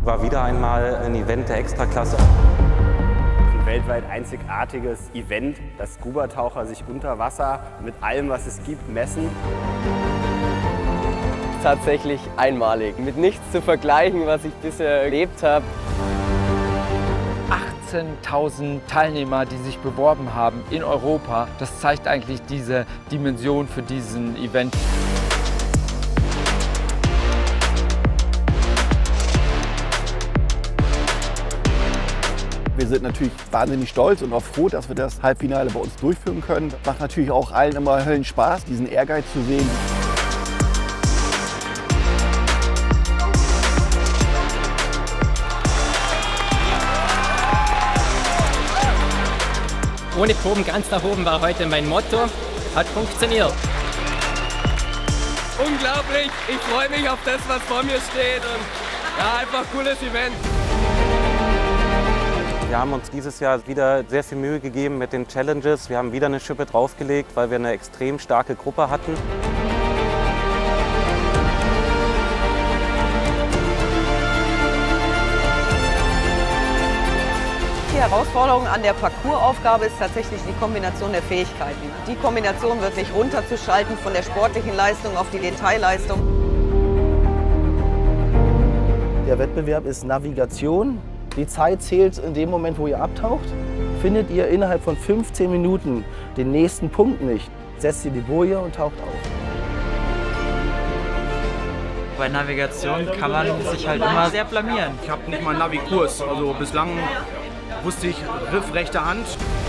War wieder einmal ein Event der Extraklasse. Ein weltweit einzigartiges Event, dass Scuba-Taucher sich unter Wasser mit allem, was es gibt, messen. Tatsächlich einmalig, mit nichts zu vergleichen, was ich bisher erlebt habe. 18.000 Teilnehmer, die sich beworben haben in Europa. Das zeigt eigentlich diese Dimension für diesen Event. Wir sind natürlich wahnsinnig stolz und auch froh, dass wir das Halbfinale bei uns durchführen können. Macht natürlich auch allen immer Höllenspaß, diesen Ehrgeiz zu sehen. Ohne Proben ganz nach oben war heute mein Motto. Hat funktioniert. Unglaublich, ich freue mich auf das, was vor mir steht. Und ja, einfach cooles Event. Wir haben uns dieses Jahr wieder sehr viel Mühe gegeben mit den Challenges. Wir haben wieder eine Schippe draufgelegt, weil wir eine extrem starke Gruppe hatten. Die Herausforderung an der Parcoursaufgabe ist tatsächlich die Kombination der Fähigkeiten. Die Kombination wirklich runterzuschalten von der sportlichen Leistung auf die Detailleistung. Der Wettbewerb ist Navigation. Die Zeit zählt in dem Moment, wo ihr abtaucht. Findet ihr innerhalb von 15 Minuten den nächsten Punkt nicht, setzt ihr die Boje und taucht auf. Bei Navigation kann man sich halt immer sehr blamieren. Ich habe nicht mal einen Navi-Kurs, also bislang wusste ich Riff rechte Hand.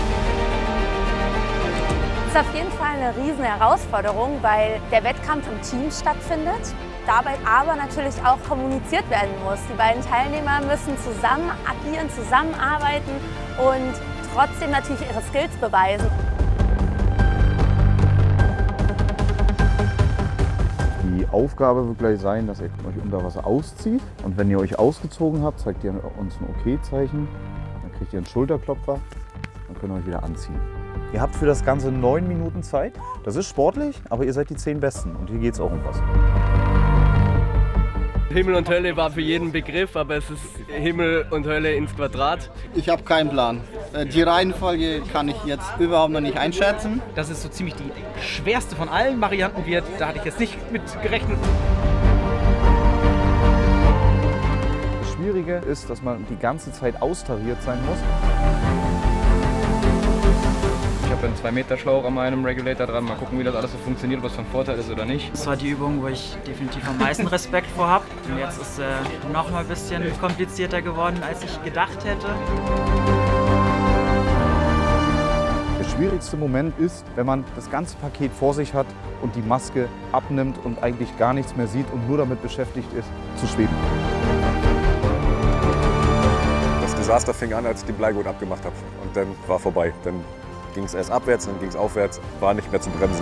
Es ist auf jeden Fall eine riesen Herausforderung, weil der Wettkampf im Team stattfindet, dabei aber natürlich auch kommuniziert werden muss. Die beiden Teilnehmer müssen zusammen agieren, zusammenarbeiten und trotzdem natürlich ihre Skills beweisen. Die Aufgabe wird gleich sein, dass ihr euch unter Wasser auszieht. Und wenn ihr euch ausgezogen habt, zeigt ihr uns ein OK-Zeichen. Dann kriegt ihr einen Schulterklopfer. Dann könnt ihr euch wieder anziehen. Ihr habt für das Ganze 9 Minuten Zeit. Das ist sportlich, aber ihr seid die 10 Besten. Und hier geht es auch um was. Himmel und Hölle war für jeden Begriff, aber es ist Himmel und Hölle ins Quadrat. Ich habe keinen Plan. Die Reihenfolge kann ich jetzt überhaupt noch nicht einschätzen. Dass es so ziemlich die schwerste von allen Varianten wird, da hatte ich jetzt nicht mit gerechnet. Das Schwierige ist, dass man die ganze Zeit austariert sein muss. Ich habe einen 2-Meter-Schlauch an meinem Regulator dran. Mal gucken, wie das alles so funktioniert, was von Vorteil ist oder nicht. Das war die Übung, wo ich definitiv am meisten Respekt vor habe. Und jetzt ist es noch mal ein bisschen komplizierter geworden, als ich gedacht hätte. Der schwierigste Moment ist, wenn man das ganze Paket vor sich hat und die Maske abnimmt und eigentlich gar nichts mehr sieht und nur damit beschäftigt ist, zu schweben. Das Desaster fing an, als ich den Bleigurt abgemacht habe. Und dann war vorbei. Dann ging es erst abwärts, dann ging es aufwärts, war nicht mehr zu bremsen.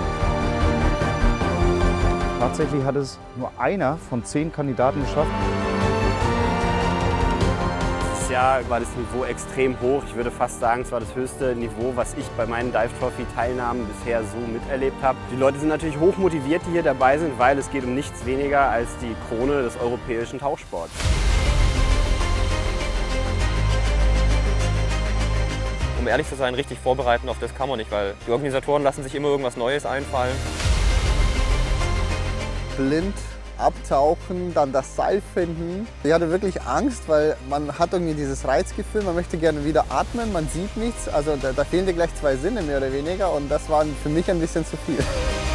Tatsächlich hat es nur einer von 10 Kandidaten geschafft. Dieses Jahr war das Niveau extrem hoch. Ich würde fast sagen, es war das höchste Niveau, was ich bei meinen Dive Trophy Teilnahmen bisher so miterlebt habe. Die Leute sind natürlich hoch motiviert, die hier dabei sind, weil es geht um nichts weniger als die Krone des europäischen Tauchsports. Um ehrlich zu sein, richtig vorbereiten auf das kann man nicht, weil die Organisatoren lassen sich immer irgendwas Neues einfallen. Blind abtauchen, dann das Seil finden. Ich hatte wirklich Angst, weil man hat irgendwie dieses Reizgefühl, man möchte gerne wieder atmen, man sieht nichts. Also da fehlen dir gleich 2 Sinne mehr oder weniger und das war für mich ein bisschen zu viel.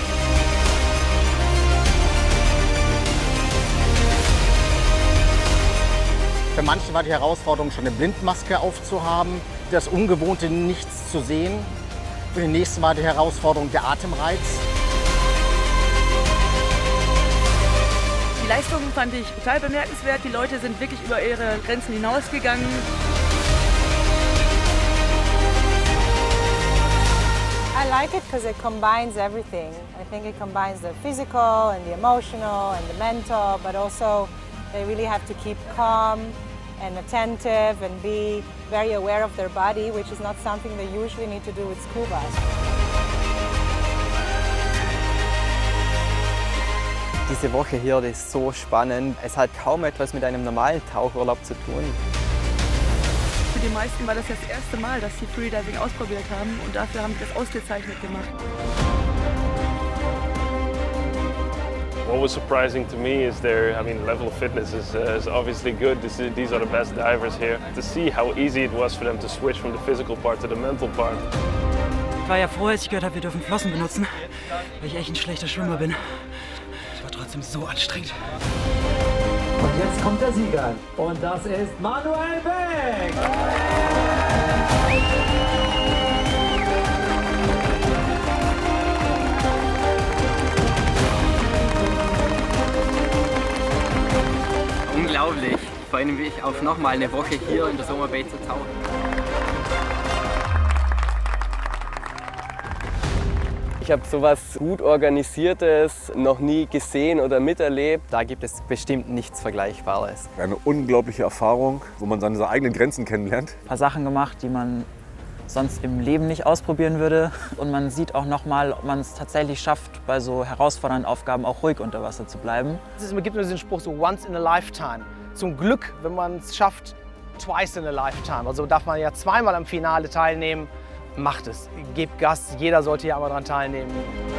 Für manche war die Herausforderung, schon eine Blindmaske aufzuhaben, das Ungewohnte, nichts zu sehen. Für den nächsten war die Herausforderung der Atemreiz. Die Leistung fand ich total bemerkenswert. Die Leute sind wirklich über ihre Grenzen hinausgegangen. I like it because it combines everything. I think it combines the physical and the emotional and the mental, but also they really have to keep calm and attentive and be very aware of their body, which is not something they usually need to do with scuba. Diese Woche hier, die ist so spannend. Es hat kaum etwas mit einem normalen Tauchurlaub zu tun. Für die meisten war das das erste Mal, dass sie Freediving ausprobiert haben und dafür haben sie das ausgezeichnet gemacht. What was surprising to me is their, level of fitness is obviously good. These are the best divers here. To see how easy it was for them to switch from the physical part to the mental part. Ich war ja froh, als ich gehört habe, wir dürfen Flossen benutzen, weil ich echt ein schlechter Schwimmer bin. Es war trotzdem so anstrengend. Und jetzt kommt der Sieger und das ist Manuel Beck. Unglaublich. Ich freue mich auf nochmal eine Woche hier in der Sommer Bay zu tauchen. Ich habe sowas gut Organisiertes noch nie gesehen oder miterlebt. Da gibt es bestimmt nichts Vergleichbares. Eine unglaubliche Erfahrung, wo man seine eigenen Grenzen kennenlernt. Ein paar Sachen gemacht, die man sonst im Leben nicht ausprobieren würde. Und man sieht auch nochmal, ob man es tatsächlich schafft, bei so herausfordernden Aufgaben auch ruhig unter Wasser zu bleiben. Es gibt nur diesen Spruch so once in a lifetime. Zum Glück, wenn man es schafft, twice in a lifetime. Also darf man ja zweimal am Finale teilnehmen. Macht es, gebt Gas, jeder sollte hier einmal daran teilnehmen.